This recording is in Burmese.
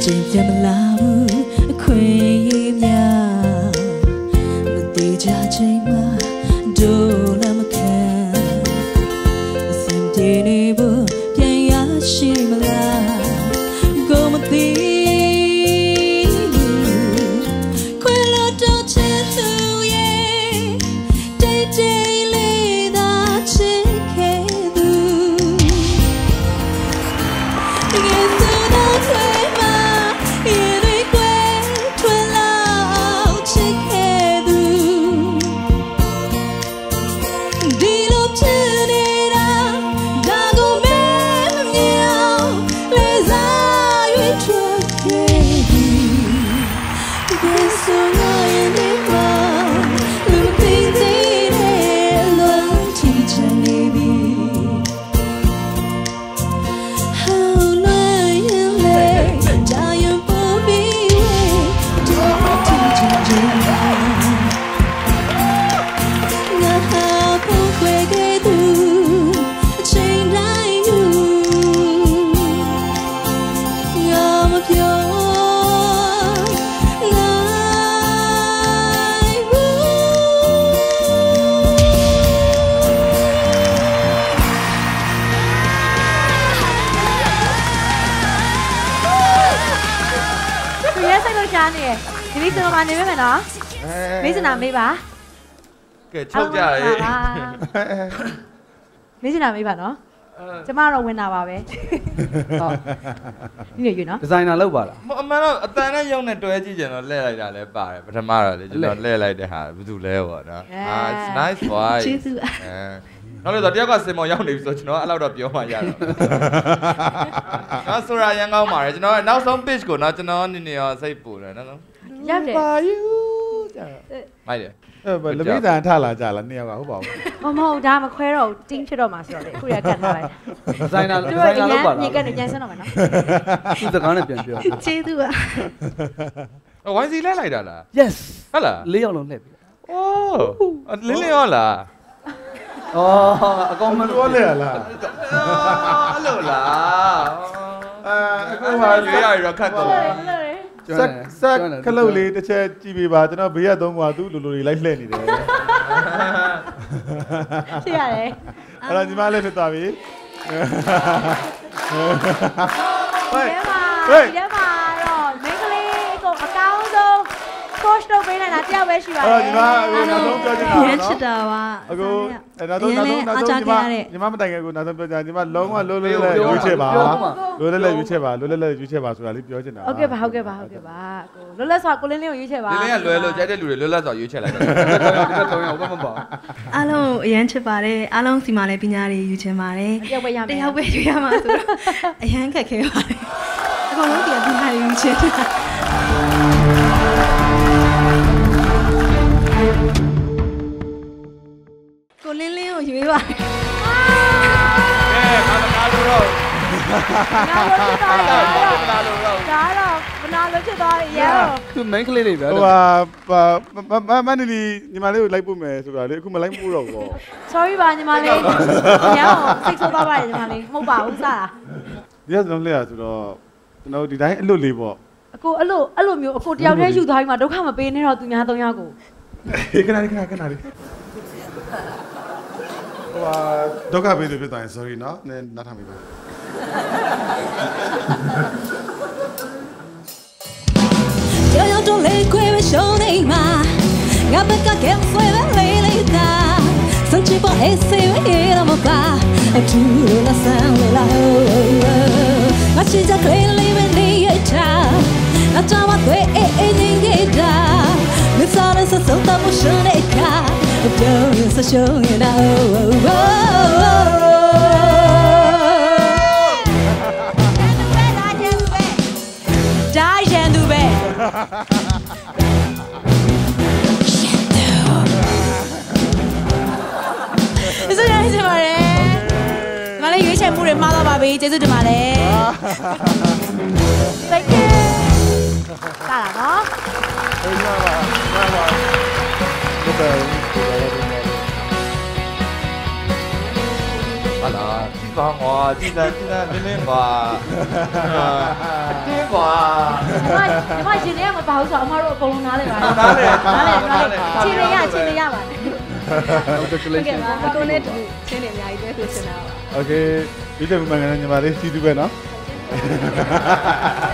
ချိန်ပြန်မလာဘူးအခွင့်အရေးများမသေးကြချိန်မှာဒိုးလည်းမခံအစင်ပြေနေဖို့ပြန်ရရှိမလားကိုမသိဒီနေ့ကျွန်တော်မနေမယ်နော်မေးစနာမေးပါကဲချုပ်ကြရေမေးစနာမေးပါနော်ကျမတော့ဝင်တာပါပဲဟုတ်ဒီနေ့ယူနော်ဒီဇိုင်နာလောက်ပါလားအမှန်တော့အတန်နဲ့ရုံနဲ့တွဲကြည့်ကြတော့လှည့်လိုက်တာလည်းပါတယ်ပထမတော့လေကျွန်တော်လှည့်လိုက်တဲ့ဟာဘယ်သူလဲပေါ့နော်it's nice boy ကျေးဇူးနောက်လို့တော့တယောက်ကစင်မော်ရောက်နေပြီဆိုကျွန်တော်အဲ့လောက်တော့ပြောမှရတော့နော်ဆိုရရန်ကောင်းပါတယ်ကျွန်တော်နောက်ဆုံး pitch ကိုနော်ကျွန်တော်နေနေရောစိတ်ပူတယ်နော်ရောက်တယ်ပါယူမိုက်တယ်လပိတန်ထလာကြလားနှစ်ယောက်ကဟုတ်ပါဘူးမဟုတ်ဒါမခွဲတော့တင်းဖြစ်တော့မှာဆိုတော့လေအခုရကတ်ထားလိုက်ဒီဇိုင်နာလောက်ပါလားမြေကနေပြန်ဆင်းတော့မယ်နော်ဒီတကားနဲ့ပြန်ပြောကျေးဇူးပါဝိုင်းစီလဲလိုက်တာလား yes ဟုတ်လား၄ယောက်လုံးလှည့်ပြီအိုးလင်းလင်းရောလားအကောင်မလို့လဲလားအဲ့လိုလားအခုမှရွေးရရခတ်တော့ဆက်ခလုတ်လေးတစ်ချက်ကြည့်ပေးပါကျွန်တော်ဘေးရသုံးကွာသူ့လူလူတွေလိုက်လှည့်နေတယ်ဖြစ်ရတယ်အဲ့တော့ညီမလေးဖြစ်သွားပြီဟေးဒီမှာတော့မင်းကလေးကိုအကောင်းဆုံး coach တော့ပေးနေတာတယောက်ပဲရှိပါတယ်ညီမနောက်ဆုံးပြောချင်တာနော်ရချစ်တာပါအခုနောက်ဆုံးညီမမတိုင်ခဲ့ကိုနောက်ဆုံးပြောချင်ညီမလုံးဝလွတ်လွတ်လပ်ရွေးချယ်ပါလွတ်လွတ်လပ်ရွေးချယ်ပါလွတ်လွတ်လပ်ရွေးချယ်ပါဆိုတာလေးပြောချင်တာဟုတ်ကဲ့ပါကိုလွတ်လပ်စွာကိုလင်းလေးကိုရွေးချယ်ပါလင်းလေးကလွယ်လို့ကြိုက်တဲ့လူတွေလွတ်လပ်စွာရွေးချယ်လိုက်တယ်ဒီတော့တော့ဘာမှမပါအားလုံးအရန်ချစ်ပါတယ်အားလုံးစီမှာလည်းပညာတွေယူချင်ပါတယ်တယောက်ပဲရမယ်တယောက်ပဲယူရမှာဆိုတော့အရန်ခက်ခဲပါတယ်အကုန်လုံးဒီပညာတွေယူချင်တာကိုလင်းလင်းကိုရွေးပါနာလို့တော့နာလို့ဖြစ်သွားတယ်ဒါတော့မနာလို့ဖြစ်သွားတယ်ရောသူ main ကလေးတွေဗျာဟိုမန်နီညီမလေးကိုလိုက်ပို့မယ်ဆိုတာလေအခုမလိုက်ပို့တော့ဘူး sorry ပါညီမလေးညောင်းစိတ်ဆိုးသွားပါတယ်ညီမလေးမဟုတ်ပါဘူးစတာဒီကဆုံးလေးရဆိုတော့ကျွန်တော်ဒီတိုင်းအလွတ်လေးပေါ့အကိုအဲ့လိုမျိုးအကိုတယောက်တည်းယူသွားပြီးမှဒုက္ခမပေးနဲ့တော့သူများ၃ယောက်ကိုခဏလေးဟိုဒုက္ခပေးလို့ဖြစ်သွားရင် sorry နော်နည်းနားထောင်ပြီပါကြောက်တော့လေခွေပဲရှုံးနေမှာငါဘက်ကကဲဆွဲပဲလေးလေးသာစံချပေါ်အေးစေးရတော့မကအထူးလားဆန်းလာငါချစ်ကြကလေးလေးပဲနေရတာငါကြောက်တော့အေးအေးနေရတာမစားရစစုံတော့မရှုံးနေကdon't so show you now die and do be ကျေးဇူးတင်ပါတယ်။မလေးရွေးချယ်မှုတွေမှားတော့ပါပြီကျေးဇူးတင်ပါတယ် Thank you တားနော်ဟုတ်ပါပါဟုတ်ပါဟုတ်လားပါကွာကြည်စမ်းနင်းနင်းကွာတင်းကွာဒီမှာရှင်တွေကမပါဘူးဆိုတော့အမတို့အကုန်လုံးနားလဲပါနားလဲချင်းနေရပါဟုတ်ကဲ့ပါအကုန်နဲ့တူချင်းနေအများကြီးတွဲဆိုချင်တာပါ Okay ဒီတဲ့မှန်ကန်ညီမလေးစီးသူပဲနော်